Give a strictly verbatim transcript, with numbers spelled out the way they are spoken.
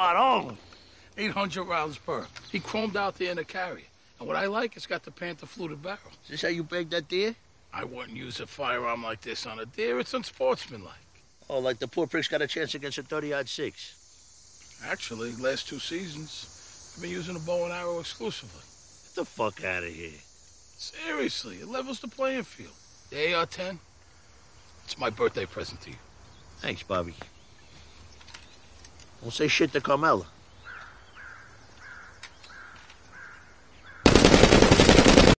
spot on. eight hundred rounds per. He chromed out there in a carrier. And what I like, it's got the panther-fluted barrel. Is this how you bag that deer? I wouldn't use a firearm like this on a deer. It's unsportsmanlike. Oh, like the poor prick's got a chance against a thirty-aught six. Actually, last two seasons, I've been using a bow and arrow exclusively. Get the fuck out of here. Seriously, it levels the playing field. The A R ten, it's my birthday present to you. Thanks, Bobby. Don't say shit to Carmela.